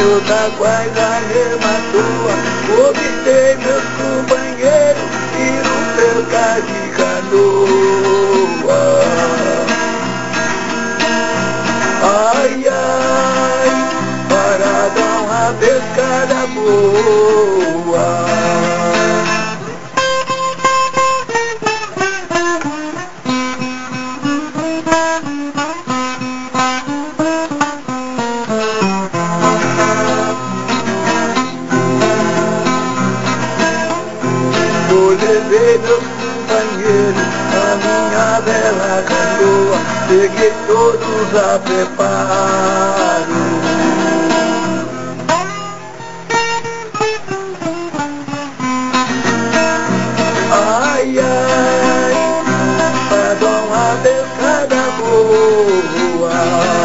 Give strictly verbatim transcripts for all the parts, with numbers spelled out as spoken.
eu tá quase a mesma tua. Convidei meus companheiros e no pescar de canoa. Ai, ai, para dar uma pescada boa. Eu levei meus companheiros a minha bela canoa, peguei todos a preparo. Ai, ai, pra dar uma pescada boa.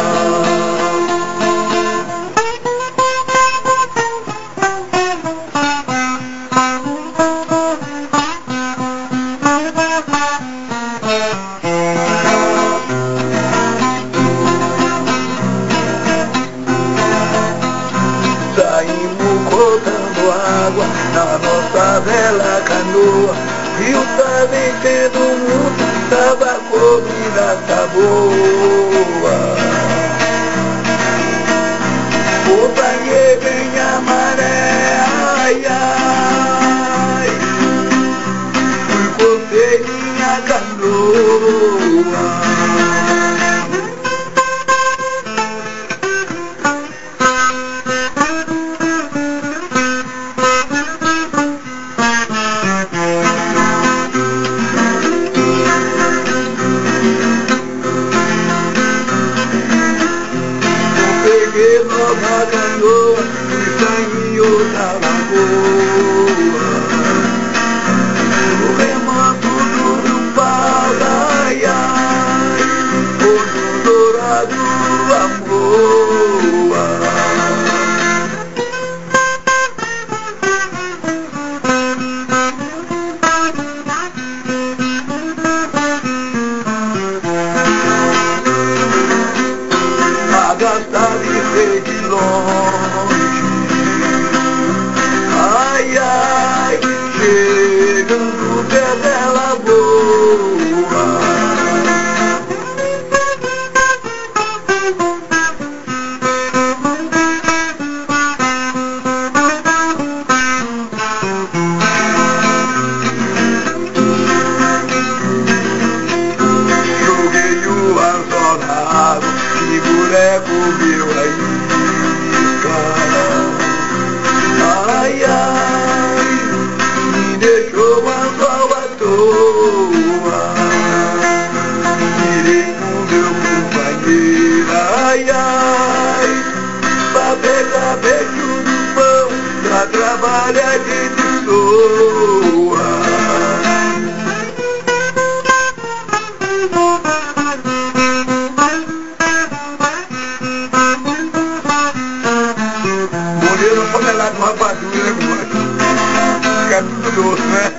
Saímos colocando água na nossa bela canoa. Rio tava enchendo muito, tava a comida tá boa. Companhei vem a maré, ai, ai, fui cortei minha canoa. Peguei nova canoa e saí em outra lagoa. O remanso do pau, ai, ai, olho dourado, amor. Agastado e sei de longe, ai, ai, chegando perto dela boa. Joguei o anzol na água, e boneco meu a isca. Ai, ai, me deixou o anzol à toa. Tirei com meu companheiro, ai, ai, pra pegar beijo no pão, pra trabalhar de pessoa. Morreram tonelada de rapadura, né, compadre? Fica tudo doce, né?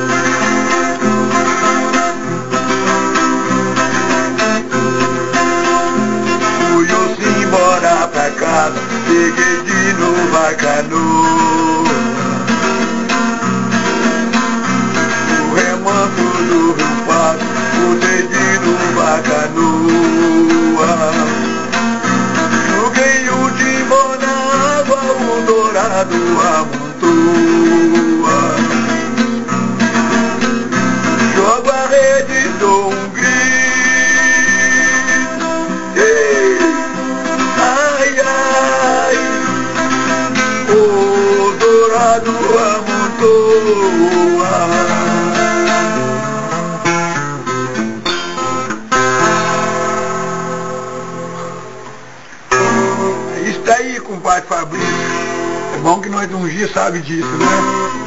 Fui eu embora pra casa, peguei de novo a canoa. O remanso do rio Passo, botei de novo a canoa. Joguei o timão na água, o dourado amontoa. Jogo a rede, dou um grito, ei, ai, ai, o dourado amontoa. Isso daí, compadre Fabrício. É bom que nós um dia sabe disso, né?